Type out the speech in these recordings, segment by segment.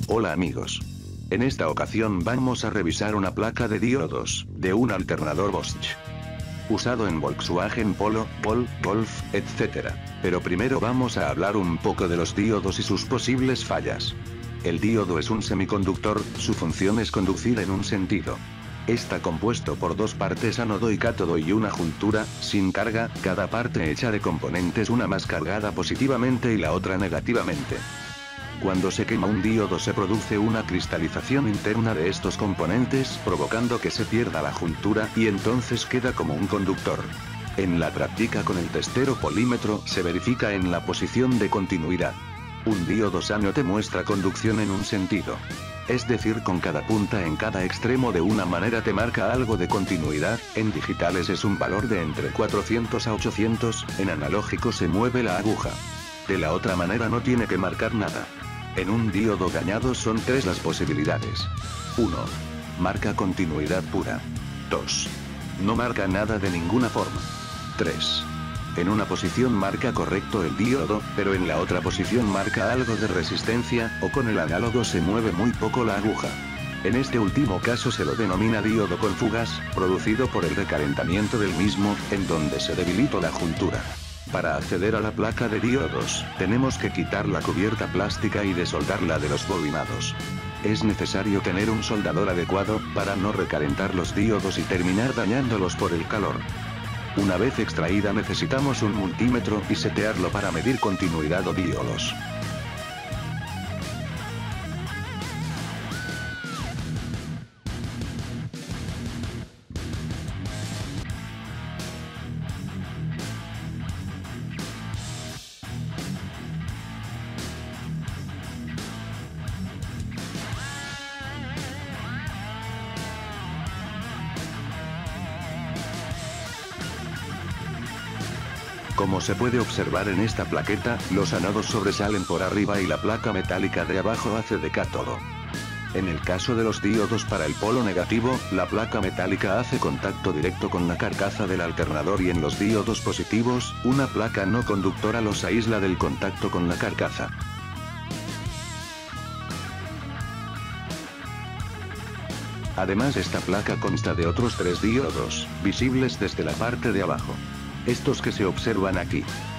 Hola amigos. En esta ocasión vamos a revisar una placa de diodos, de un alternador Bosch. Usado en Volkswagen Polo, Golf, etc. Pero primero vamos a hablar un poco de los diodos y sus posibles fallas. El diodo es un semiconductor, su función es conducir en un sentido. Está compuesto por dos partes ánodo y cátodo y una juntura, sin carga, cada parte hecha de componentes, una más cargada positivamente y la otra negativamente. Cuando se quema un diodo se produce una cristalización interna de estos componentes, provocando que se pierda la juntura, y entonces queda como un conductor. En la práctica con el testero polímetro se verifica en la posición de continuidad. Un diodo sano te muestra conducción en un sentido. Es decir, con cada punta en cada extremo de una manera te marca algo de continuidad, en digitales es un valor de entre 400 a 800, en analógico se mueve la aguja. De la otra manera no tiene que marcar nada. En un diodo dañado son tres las posibilidades. 1. Marca continuidad pura. 2. No marca nada de ninguna forma. 3. En una posición marca correcto el diodo, pero en la otra posición marca algo de resistencia, o con el análogo se mueve muy poco la aguja. En este último caso se lo denomina diodo con fugas, producido por el recalentamiento del mismo, en donde se debilitó la juntura. Para acceder a la placa de diodos, tenemos que quitar la cubierta plástica y desoldarla de los bobinados. Es necesario tener un soldador adecuado, para no recalentar los diodos y terminar dañándolos por el calor. Una vez extraída necesitamos un multímetro y setearlo para medir continuidad o diodos. Como se puede observar en esta plaqueta, los ánodos sobresalen por arriba y la placa metálica de abajo hace de cátodo. En el caso de los diodos para el polo negativo, la placa metálica hace contacto directo con la carcasa del alternador, y en los diodos positivos, una placa no conductora los aísla del contacto con la carcasa. Además, esta placa consta de otros tres diodos, visibles desde la parte de abajo. Estos que se observan aquí.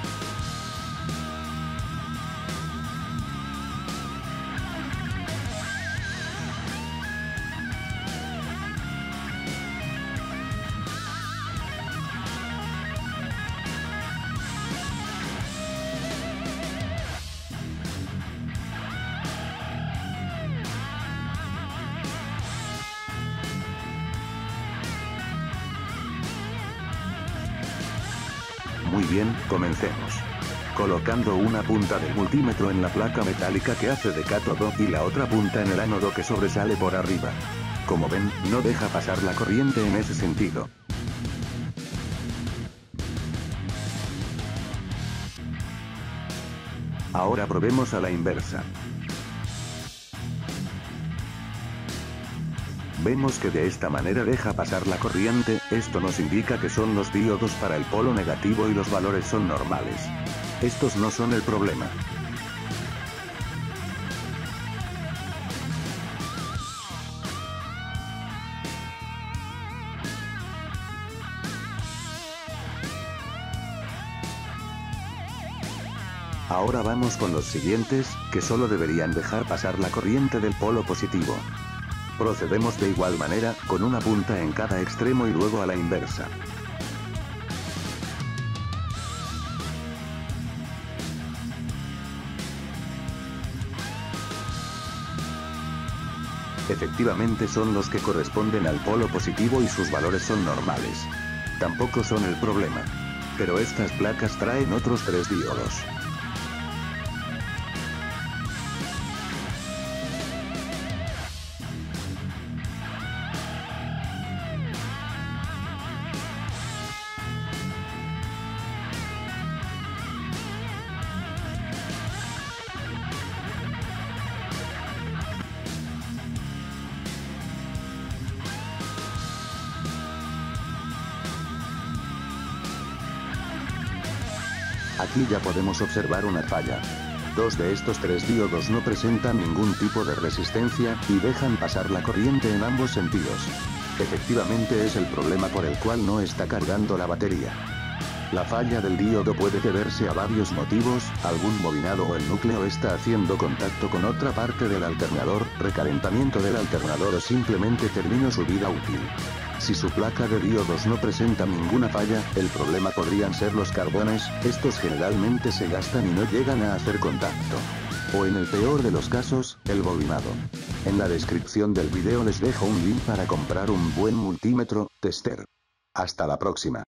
Muy bien, comencemos. Colocando una punta del multímetro en la placa metálica que hace de cátodo, y la otra punta en el ánodo que sobresale por arriba. Como ven, no deja pasar la corriente en ese sentido. Ahora probemos a la inversa. Vemos que de esta manera deja pasar la corriente, esto nos indica que son los diodos para el polo negativo y los valores son normales. Estos no son el problema. Ahora vamos con los siguientes, que solo deberían dejar pasar la corriente del polo positivo. Procedemos de igual manera, con una punta en cada extremo y luego a la inversa. Efectivamente son los que corresponden al polo positivo y sus valores son normales. Tampoco son el problema. Pero estas placas traen otros tres diodos. Aquí ya podemos observar una falla. Dos de estos tres diodos no presentan ningún tipo de resistencia, y dejan pasar la corriente en ambos sentidos. Efectivamente es el problema por el cual no está cargando la batería. La falla del diodo puede deberse a varios motivos: algún bobinado o el núcleo está haciendo contacto con otra parte del alternador, recalentamiento del alternador o simplemente terminó su vida útil. Si su placa de diodos no presenta ninguna falla, el problema podrían ser los carbones, estos generalmente se gastan y no llegan a hacer contacto. O en el peor de los casos, el bobinado. En la descripción del video les dejo un link para comprar un buen multímetro tester. Hasta la próxima.